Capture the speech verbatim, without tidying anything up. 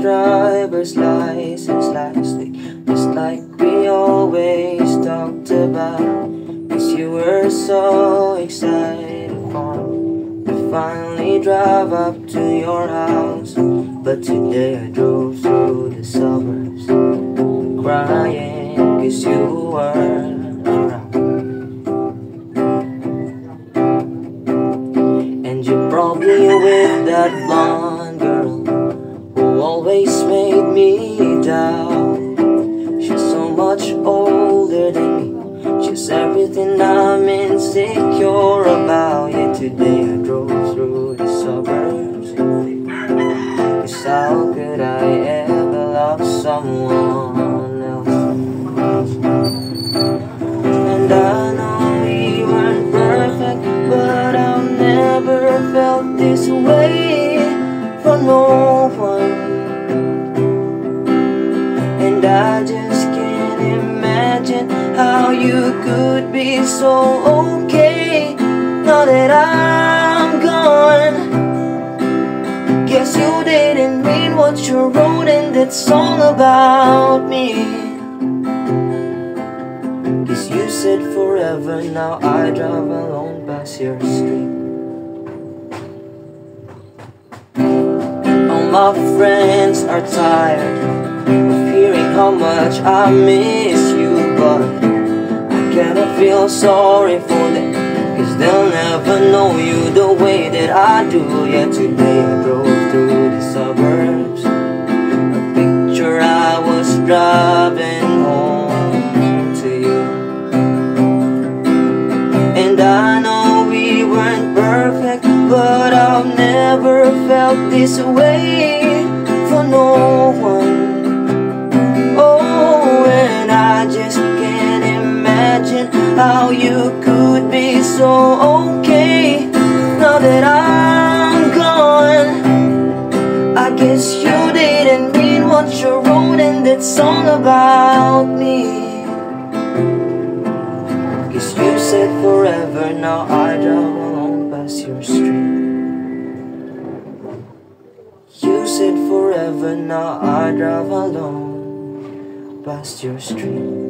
driver's license last week, just like we always talked about. Cause you were so excited for to finally drive up to your house. But today I drove through the suburbs crying cause you weren't around. And you're probably with that blonde girl who always made me doubt. She's so much older than me, she's everything I'm insecure about. Yet today I drove through the suburbs, cause how could I ever love someone else? And I know we weren't perfect, but I've never felt this way for no one. And I just can't imagine how you could be so okay now that I'm gone. Guess you didn't read what you wrote in that song about me. Cause you said forever, now I drive alone past your street. All my friends are tired of hearing how much I miss you, but I kinda feel sorry for them, cause they'll never know you the way that I do. Yet today I drove through the suburbs, a picture I was driving home to you. And I know we weren't perfect, but I've never felt this way for no one. Oh, and I just can't imagine how you could be so okay now that I'm gone. I guess you didn't mean what you wrote in that song about me. Cause you said forever, now I drive alone past your street. You said forever, now I drive alone past your street.